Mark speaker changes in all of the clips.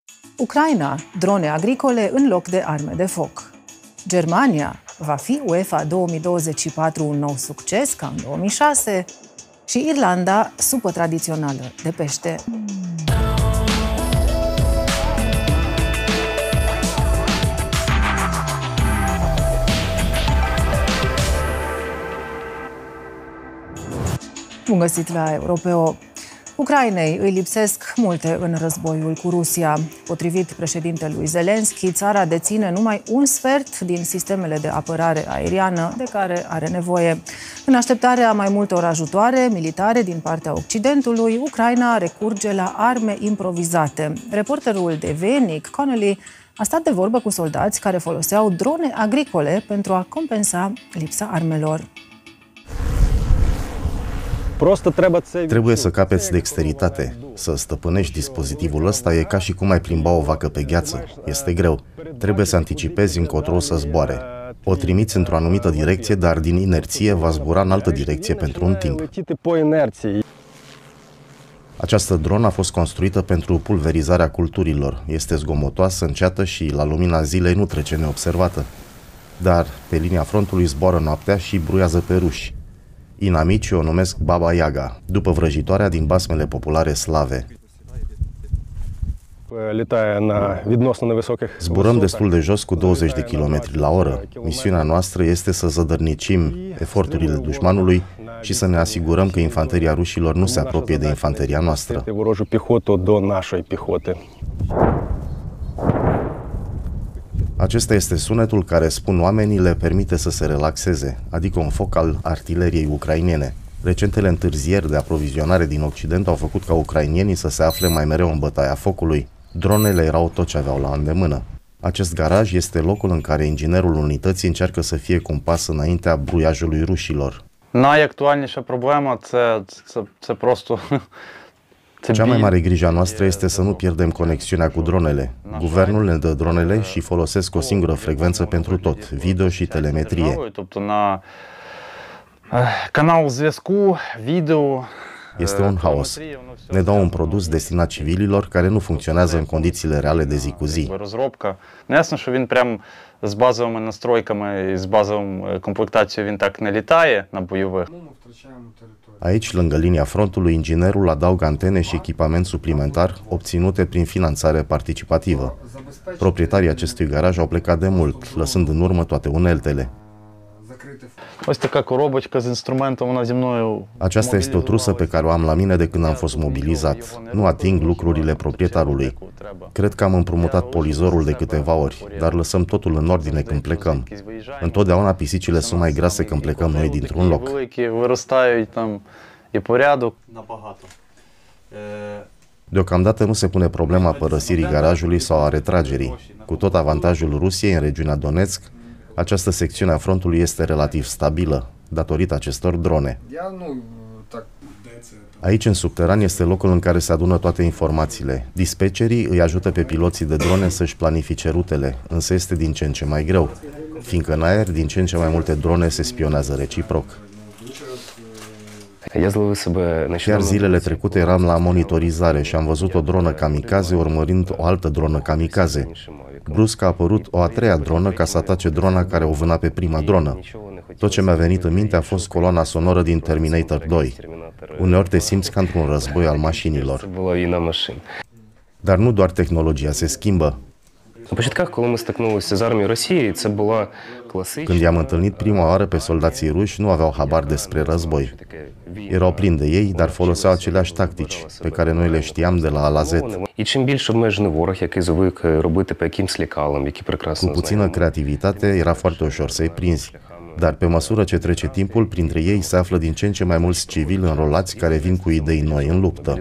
Speaker 1: Ucraina, drone agricole în loc de arme de foc. Germania, va fi UEFA 2024 un nou succes, ca în 2006? Și Irlanda, supă tradițională de pește. Bun găsit la Europeo. Ucrainei îi lipsesc multe în războiul cu Rusia. Potrivit președintelui Zelensky, țara deține numai un sfert din sistemele de apărare aeriană de care are nevoie. În așteptarea mai multor ajutoare militare din partea Occidentului, Ucraina recurge la arme improvizate. Reporterul TV, Nick Connelly, a stat de vorbă cu soldați care foloseau drone agricole pentru a compensa lipsa armelor.
Speaker 2: Trebuie să capeți dexteritate. Să stăpânești dispozitivul ăsta e ca și cum ai plimba o vacă pe gheață. Este greu. Trebuie să anticipezi încotro să zboare. O trimiți într-o anumită direcție, dar din inerție va zbura în altă direcție pentru un timp. Această dronă a fost construită pentru pulverizarea culturilor. Este zgomotoasă, înceată și la lumina zilei nu trece neobservată. Dar pe linia frontului zboară noaptea și bruiază pe ruși. Inamicii o numesc Baba Yaga, după vrăjitoarea din basmele populare slave. Zburăm destul de jos cu 20 de km la oră. Misiunea noastră este să zădărnicim eforturile dușmanului și să ne asigurăm că infanteria rușilor nu se apropie de infanteria noastră. Acesta este sunetul care, spun oamenii, le permite să se relaxeze, adică un foc al artileriei ucrainene. Recentele întârzieri de aprovizionare din Occident au făcut ca ucrainienii să se afle mai mereu în bătaia focului. Dronele erau tot ce aveau la îndemână. Acest garaj este locul în care inginerul unității încearcă să fie cu un pas înaintea bruiajului rușilor.
Speaker 3: Найактуальніша проблема це просто...
Speaker 2: Cea mai mare grijă a noastră este să nu pierdem conexiunea cu dronele. Guvernul ne dă dronele și folosesc o singură frecvență pentru tot, video și telemetrie. Este un haos. Ne dau un produs destinat civililor care nu funcționează în condițiile reale de zi cu zi.
Speaker 3: З базовими настройками і з базовим комплектацією він так не літає на бойових.
Speaker 2: Aici, lângă linia frontului, inginerul adaugă antene și echipament suplimentar obținute prin finanțare participativă. Proprietarii acestui garaj au plecat de mult, lăsând în urmă toate uneltele. Aceasta este o trusă pe care o am la mine de când am fost mobilizat. Nu ating lucrurile proprietarului. Cred că am împrumutat polizorul de câteva ori, dar lăsăm totul în ordine când plecăm. Întotdeauna pisicile sunt mai grase când plecăm noi dintr-un loc. Deocamdată nu se pune problema părăsirii garajului sau a retragerii. Cu tot avantajul Rusiei în regiunea Donetsk, această secțiune a frontului este relativ stabilă, datorită acestor drone. Aici, în subteran, este locul în care se adună toate informațiile. Dispecerii îi ajută pe piloții de drone să-și planifice rutele, însă este din ce în ce mai greu, fiindcă în aer din ce în ce mai multe drone se spionează reciproc. Chiar zilele trecute eram la monitorizare și am văzut o dronă kamikaze urmărind o altă dronă kamikaze. Brusc a apărut o a treia dronă ca să atace drona care o vâna pe prima dronă. Tot ce mi-a venit în minte a fost coloana sonoră din Terminator 2. Uneori te simți ca într-un război al mașinilor. Dar nu doar tehnologia se schimbă. Când i-am întâlnit prima oară pe soldații ruși, nu aveau habar despre război. Erau plini de ei, dar foloseau aceleași tactici, pe care noi le știam de la A la Z. Cu puțină creativitate era foarte ușor să-i prinzi. Dar pe măsură ce trece timpul, printre ei se află din ce în ce mai mulți civili înrolați care vin cu idei noi în luptă.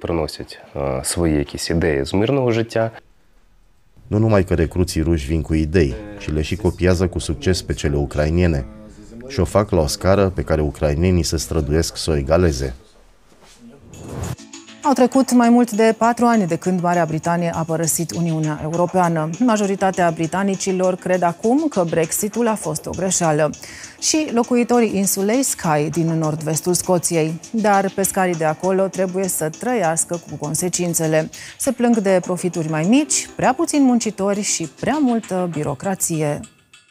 Speaker 2: Nu numai că recruții ruși vin cu idei, ci le și copiază cu succes pe cele ucrainene. Și o fac la o scară pe care ucrainenii se străduiesc să o egaleze.
Speaker 1: Au trecut mai mult de 4 ani de când Marea Britanie a părăsit Uniunea Europeană. Majoritatea britanicilor cred acum că Brexitul a fost o greșeală. Și locuitorii insulei Skye din nord-vestul Scoției. Dar pescarii de acolo trebuie să trăiască cu consecințele. Se plâng de profituri mai mici, prea puțini muncitori și prea multă birocrație.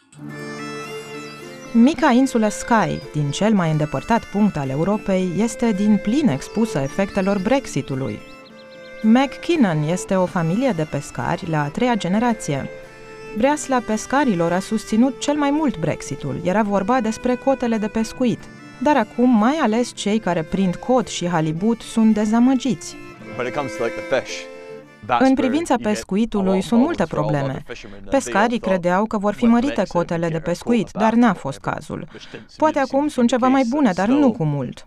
Speaker 4: Mica insulă Skye, din cel mai îndepărtat punct al Europei, este din plin expusă efectelor Brexitului. McKinnon este o familie de pescari la a 3-a generație. Breasla pescarilor a susținut cel mai mult Brexitul. Era vorba despre cotele de pescuit. Dar acum, mai ales cei care prind cod și halibut sunt dezamăgiți. În privința pescuitului sunt multe probleme. Pescarii credeau că vor fi mărite cotele de pescuit, dar n-a fost cazul. Poate acum sunt ceva mai bune, dar nu cu mult.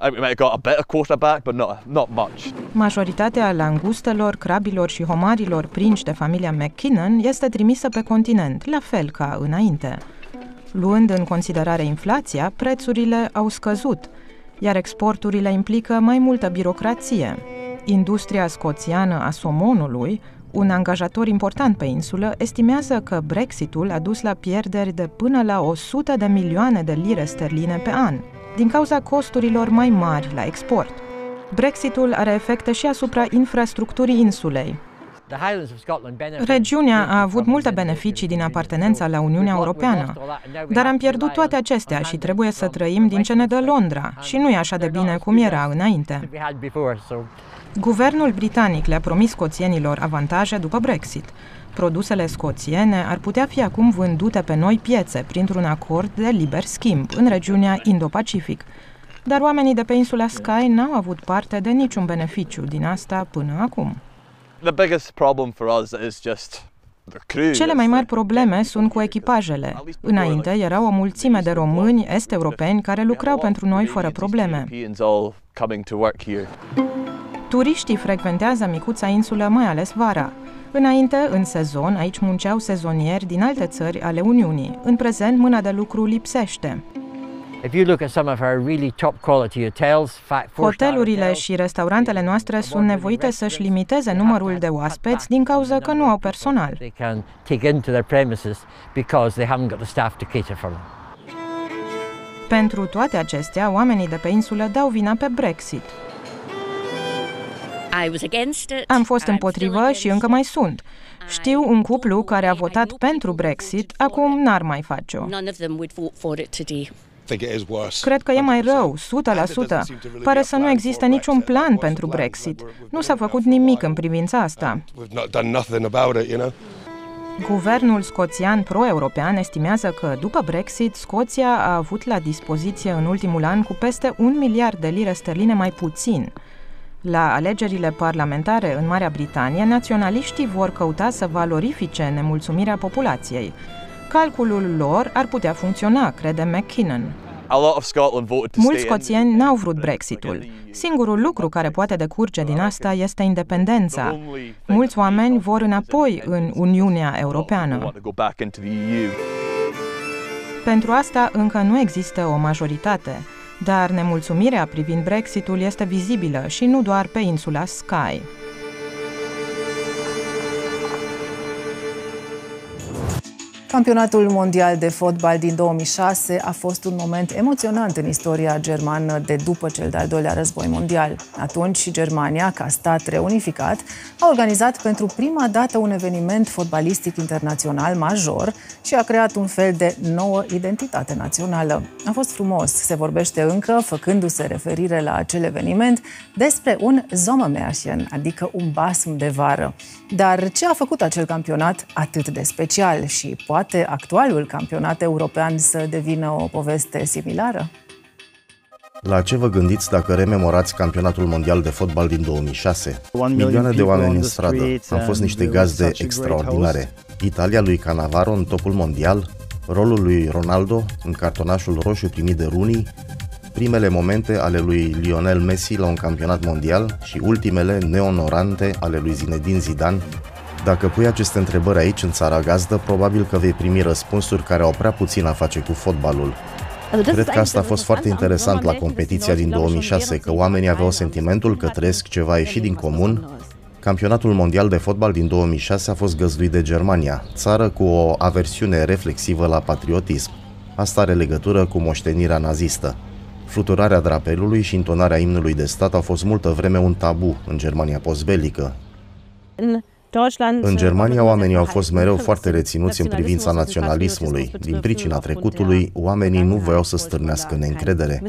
Speaker 4: Majoritatea langustelor, crabilor și homarilor prinși de familia McKinnon este trimisă pe continent, la fel ca înainte. Luând în considerare inflația, prețurile au scăzut, iar exporturile implică mai multă birocrație. Industria scoțiană a somonului, un angajator important pe insulă, estimează că Brexitul a dus la pierderi de până la 100 de milioane de lire sterline pe an, din cauza costurilor mai mari la export. Brexitul are efecte și asupra infrastructurii insulei. Regiunea a avut multe beneficii din apartenența la Uniunea Europeană, dar am pierdut toate acestea și trebuie să trăim din ce ne dă Londra și nu e așa de bine cum era înainte. Guvernul britanic le-a promis scoțienilor avantaje după Brexit. Produsele scoțiene ar putea fi acum vândute pe noi piețe printr-un acord de liber schimb în regiunea Indo-Pacific. Dar oamenii de pe insula Skye n-au avut parte de niciun beneficiu din asta până acum. Cele mai mari probleme sunt cu echipajele. Înainte erau o mulțime de români est-europeni care lucrau pentru noi fără probleme. Turiștii frecventează micuța insulă mai ales vara. Înainte, în sezon, aici munceau sezonieri din alte țări ale Uniunii. În prezent, mâna de lucru lipsește. Hotelurile și restaurantele noastre sunt nevoite să-și limiteze numărul de oaspeți din cauza că nu au personal. Pentru toate acestea, oamenii de pe insulă dau vina pe Brexit. Am fost împotrivă și încă mai sunt. Știu un cuplu care a votat pentru Brexit, acum n-ar mai face-o. Cred că e mai rău, 100%. Pare să nu există niciun plan pentru Brexit. Nu s-a făcut nimic în privința asta. Guvernul scoțian pro-european estimează că, după Brexit, Scoția a avut la dispoziție în ultimul an cu peste 1 miliard de lire sterline mai puțin. La alegerile parlamentare în Marea Britanie, naționaliștii vor căuta să valorifice nemulțumirea populației. Calculul lor ar putea funcționa, crede McKinnon. Mulți scoțieni n-au vrut Brexitul. Singurul lucru care poate decurge din asta este independența. Mulți oameni vor înapoi în Uniunea Europeană. Pentru asta încă nu există o majoritate, dar nemulțumirea privind Brexitul este vizibilă și nu doar pe insula Skye.
Speaker 1: Campionatul mondial de fotbal din 2006 a fost un moment emoționant în istoria germană de după cel de-al doilea război mondial. Atunci, Germania, ca stat reunificat, a organizat pentru prima dată un eveniment fotbalistic internațional major și a creat un fel de nouă identitate națională. A fost frumos, se vorbește încă, făcându-se referire la acel eveniment, despre un Sommermärchen, adică un basm de vară. Dar ce a făcut acel campionat atât de special și poate actualul campionat european să devină o poveste similară?
Speaker 2: La ce vă gândiți dacă rememorați campionatul mondial de fotbal din 2006? Milioane de oameni în stradă. Am fost niște gazde extraordinare. Italia lui Cannavaro în topul mondial, rolul lui Ronaldo în cartonașul roșu primit de Rooney, primele momente ale lui Lionel Messi la un campionat mondial și ultimele neonorante ale lui Zinedine Zidane. Dacă pui aceste întrebări aici, în țara gazdă, probabil că vei primi răspunsuri care au prea puțin a face cu fotbalul. Cred că asta a fost foarte interesant la competiția din 2006, că oamenii aveau sentimentul că trăiesc ceva ieșit din comun. Campionatul mondial de fotbal din 2006 a fost găzduit de Germania, țară cu o aversiune reflexivă la patriotism. Asta are legătură cu moștenirea nazistă. Fluturarea drapelului și intonarea imnului de stat au fost multă vreme un tabu în Germania postbelică. În Germania, oamenii au fost mereu foarte reținuți în privința naționalismului. Din pricina trecutului, oamenii nu voiau să stârnească neîncredere.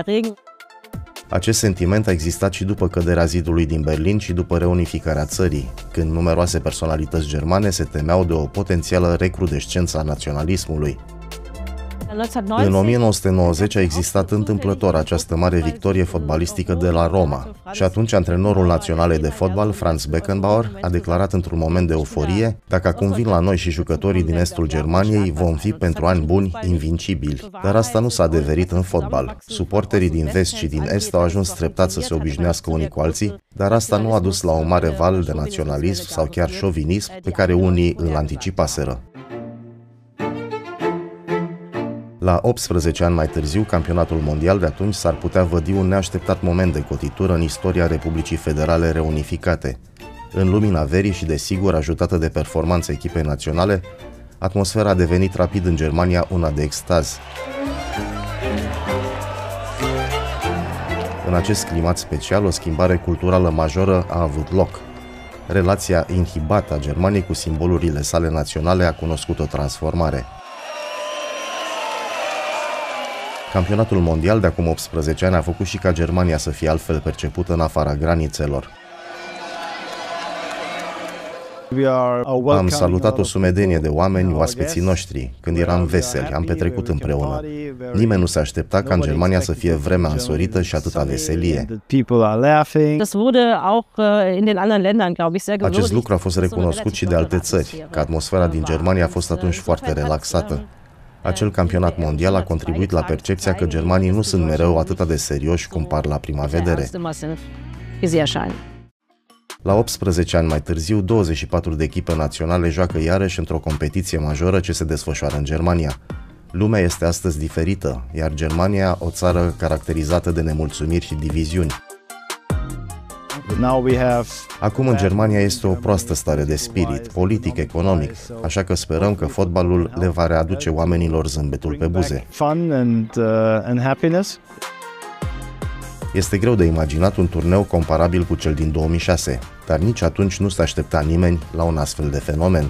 Speaker 2: Acest sentiment a existat și după căderea zidului din Berlin și după reunificarea țării, când numeroase personalități germane se temeau de o potențială recrudescență a naționalismului. În 1990 a existat întâmplător această mare victorie fotbalistică de la Roma și atunci antrenorul național de fotbal, Franz Beckenbauer, a declarat într-un moment de euforie: dacă acum vin la noi și jucătorii din estul Germaniei, vom fi pentru ani buni invincibili. Dar asta nu s-a adeverit în fotbal. Suporterii din vest și din est au ajuns treptat să se obișnuiască unii cu alții, dar asta nu a dus la un mare val de naționalism sau chiar șovinism pe care unii îl anticipaseră. La 18 ani mai târziu, campionatul mondial de atunci s-ar putea vădi un neașteptat moment de cotitură în istoria Republicii Federale reunificate. În lumina verii și, desigur, ajutată de performanța echipei naționale, atmosfera a devenit rapid în Germania una de extaz. În acest climat special, o schimbare culturală majoră a avut loc. Relația inhibată a Germaniei cu simbolurile sale naționale a cunoscut o transformare. Campionatul mondial de acum 18 ani a făcut și ca Germania să fie altfel percepută în afara granițelor. Am salutat o sumedenie de oameni, oaspeții noștri, când eram veseli, am petrecut împreună. Nimeni nu se aștepta ca în Germania să fie vremea însorită și atâta veselie. Acest lucru a fost recunoscut și de alte țări, că atmosfera din Germania a fost atunci foarte relaxată. Acel campionat mondial a contribuit la percepția că germanii nu sunt mereu atât de serioși cum par la prima vedere. La 18 ani mai târziu, 24 de echipe naționale joacă iarăși într-o competiție majoră ce se desfășoară în Germania. Lumea este astăzi diferită, iar Germania o țară caracterizată de nemulțumiri și diviziuni. Acum în Germania este o proastă stare de spirit, politic, economic, așa că sperăm că fotbalul le va readuce oamenilor zâmbetul pe buze. Este greu de imaginat un turneu comparabil cu cel din 2006, dar nici atunci nu se aștepta nimeni la un astfel de fenomen.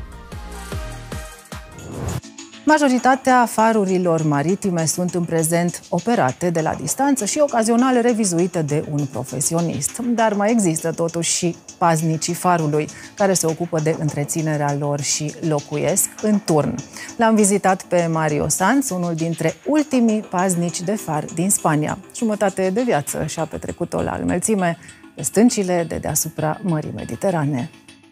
Speaker 1: Majoritatea farurilor maritime sunt în prezent operate de la distanță și ocazional revizuite de un profesionist. Dar mai există totuși și paznicii farului, care se ocupă de întreținerea lor și locuiesc în turn. L-am vizitat pe Mario Sanz, unul dintre ultimii paznici de far din Spania. Jumătate de viață și-a petrecut-o la înălțime, pe stâncile de deasupra Mării Mediterane.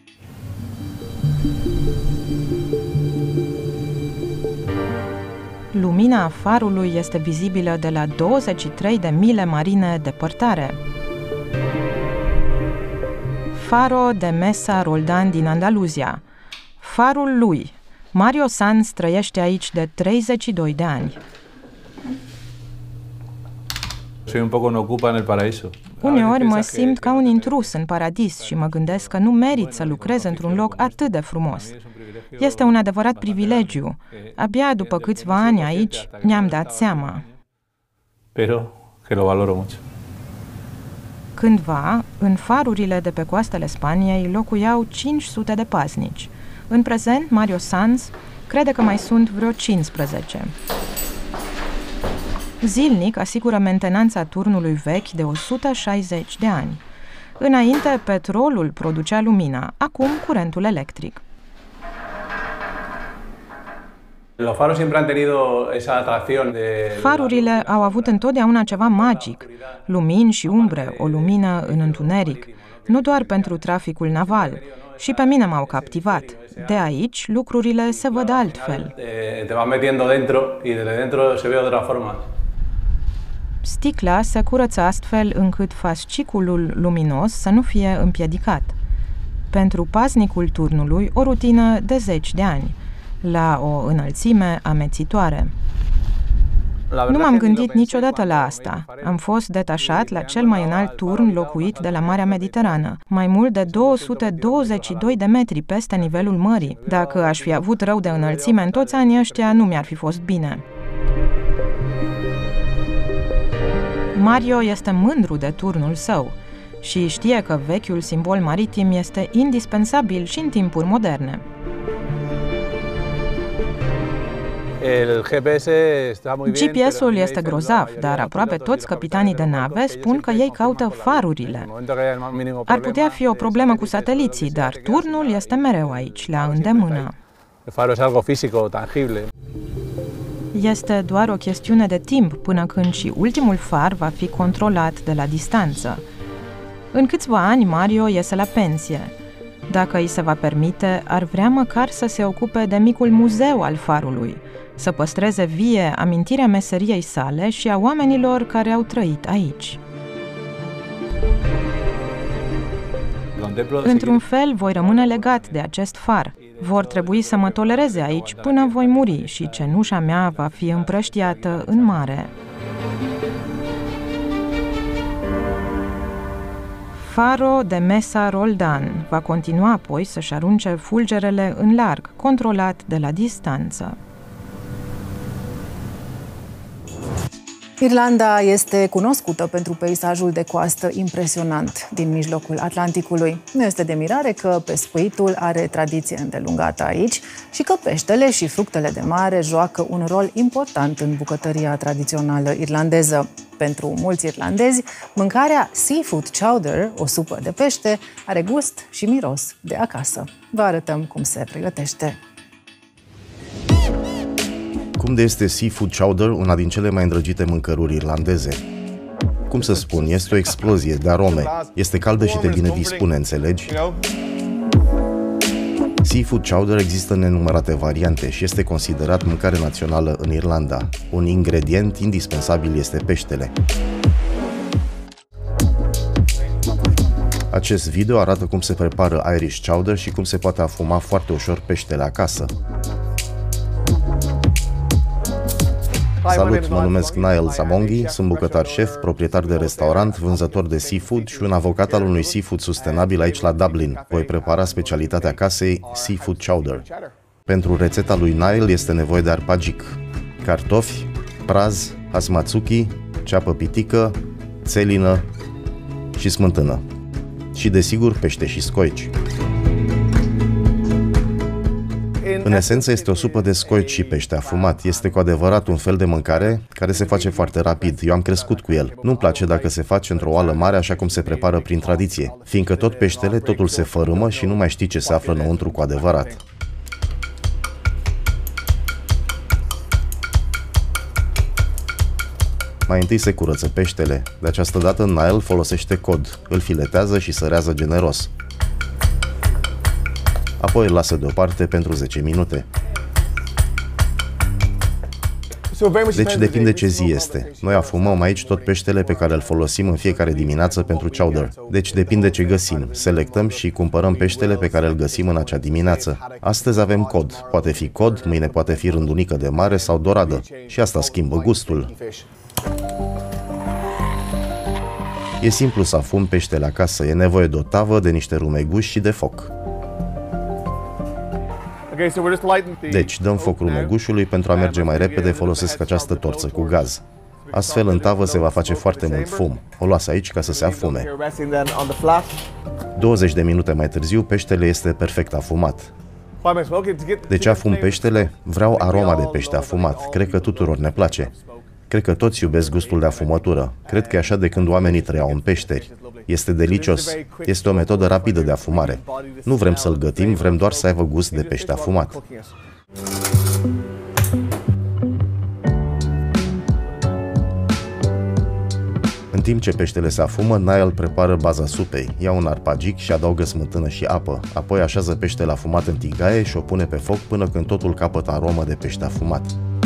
Speaker 4: Lumina farului este vizibilă de la 23 de mile marine departare. Faro de Mesa Roldan din Andaluzia. Farul lui. Mario Sanz trăiește aici de 32 de ani.
Speaker 5: Soy un poco un ocupa en el paraíso.
Speaker 4: Uneori mă simt ca un intrus în paradis și mă gândesc că nu merit să lucrez într-un loc atât de frumos. Este un adevărat privilegiu. Abia după câțiva ani aici mi-am dat seama.
Speaker 5: Pero que lo valoro mucho.
Speaker 4: Cândva, în farurile de pe coastele Spaniei locuiau 500 de paznici. În prezent, Mario Sanz crede că mai sunt vreo 15. Zilnic asigură mentenanța turnului vechi de 160 de ani. Înainte, petrolul producea lumina, acum curentul electric. Farurile au avut întotdeauna ceva magic, lumini și umbre, o lumină în întuneric, nu doar pentru traficul naval. Și pe mine m-au captivat. De aici, lucrurile se văd altfel. Sticla se curăță astfel încât fasciculul luminos să nu fie împiedicat. Pentru paznicul turnului, o rutină de 10 de ani, la o înălțime amețitoare. Nu m-am gândit niciodată la asta. Am fost detașat la cel mai înalt turn locuit de la Marea Mediterană, mai mult de 222 de metri peste nivelul mării. Dacă aș fi avut rău de înălțime în toți anii ăștia, nu mi-ar fi fost bine. Mario este mândru de turnul său și știe că vechiul simbol maritim este indispensabil și în timpuri moderne. GPS-ul este grozav, dar aproape toți capitanii de nave spun că ei caută farurile. Ar putea fi o problemă cu sateliții, dar turnul este mereu aici, la îndemână. Este doar o chestiune de timp până când și ultimul far va fi controlat de la distanță. În câțiva ani, Mario iese la pensie. Dacă îi se va permite, ar vrea măcar să se ocupe de micul muzeu al farului, să păstreze vie amintirea meseriei sale și a oamenilor care au trăit aici. Într-un fel, voi rămâne legat de acest far. Vor trebui să mă tolereze aici până voi muri și cenușa mea va fi împrăștiată în mare. Faro de Mesa Roldan va continua apoi să-și arunce fulgerele în larg, controlat de la distanță.
Speaker 1: Irlanda este cunoscută pentru peisajul de coastă impresionant din mijlocul Atlanticului. Nu este de mirare că pescuitul are tradiție îndelungată aici și că peștele și fructele de mare joacă un rol important în bucătăria tradițională irlandeză. Pentru mulți irlandezi, mâncarea seafood chowder, o supă de pește, are gust și miros de acasă. Vă arătăm cum se pregătește.
Speaker 2: Cum de este seafood chowder una din cele mai îndrăgite mâncăruri irlandeze? Cum să spun, este o explozie de arome. Este caldă și te bine dispune, înțelegi? Seafood chowder există în nenumărate variante și este considerat mâncare națională în Irlanda. Un ingredient indispensabil este peștele. Acest video arată cum se prepară Irish chowder și cum se poate afuma foarte ușor peștele acasă. Salut, mă numesc Niall Zamongi, sunt bucătar șef, proprietar de restaurant, vânzător de seafood și un avocat al unui seafood sustenabil aici la Dublin. Voi prepara specialitatea casei, seafood chowder. Pentru rețeta lui Niall este nevoie de arpagic, cartofi, praz, hasmatsuki, ceapă pitică, țelină și smântână. Și desigur pește și scoici. În esență este o supă de scoici și pește afumat. Este cu adevărat un fel de mâncare care se face foarte rapid. Eu am crescut cu el. Nu-mi place dacă se face într-o oală mare așa cum se prepară prin tradiție, fiindcă tot peștele, totul se fărâmă și nu mai știi ce se află înăuntru cu adevărat. Mai întâi se curăță peștele. De această dată Niall folosește cod. Îl filetează și sărează generos. Apoi îl lasă deoparte pentru 10 minute. Deci depinde ce zi este. Noi afumăm aici tot peștele pe care îl folosim în fiecare dimineață pentru chowder. Deci depinde ce găsim. Selectăm și cumpărăm peștele pe care îl găsim în acea dimineață. Astăzi avem cod. Poate fi cod, mâine poate fi rândunică de mare sau doradă. Și asta schimbă gustul. E simplu să afum peștele acasă. E nevoie de o tavă, de niște rumeguși și de foc. Deci, dăm foc rumegușului, pentru a merge mai repede folosesc această torță cu gaz. Astfel, în tavă se va face foarte mult fum. O las aici ca să se afume. 20 de minute mai târziu, peștele este perfect afumat. De ce afum peștele? Vreau aroma de pește afumat. Cred că tuturor ne place. Cred că toți iubesc gustul de afumătură. Cred că e așa de când oamenii trăiau în peșteri. Este delicios. Este o metodă rapidă de afumare. Nu vrem să-l gătim, vrem doar să aibă gust de pește afumat. În timp ce peștele se afumă, Niall prepară baza supei. Ia un arpagic și adaugă smântână și apă. Apoi așează peștele afumat în tigaie și o pune pe foc până când totul capătă aromă de pește afumat.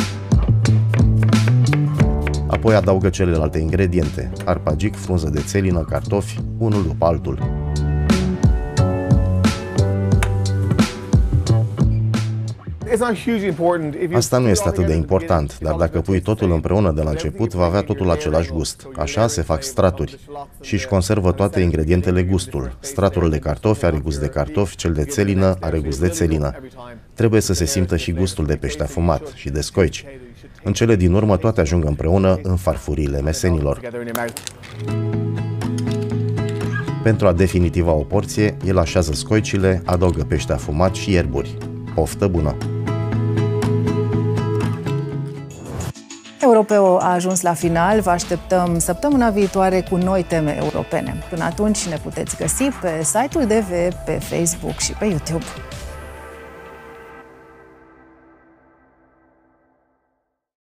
Speaker 2: Apoi adaugă celelalte ingrediente, arpagic, frunză de țelină, cartofi, unul după altul. Asta nu este atât de important, dar dacă pui totul împreună de la început, va avea totul același gust. Așa se fac straturi. Și își conservă toate ingredientele gustul. Stratul de cartofi are gust de cartofi, cel de țelină are gust de țelină. Trebuie să se simtă și gustul de pește afumat și de scoici. În cele din urmă, toate ajung împreună în farfuriile mesenilor. Pentru a definitiva o porție, el așează scoicile, adaugă pește afumat și ierburi. Poftă bună!
Speaker 1: Europeo a ajuns la final. Vă așteptăm săptămâna viitoare cu noi teme europene. Până atunci ne puteți găsi pe site-ul DV, pe Facebook și pe YouTube.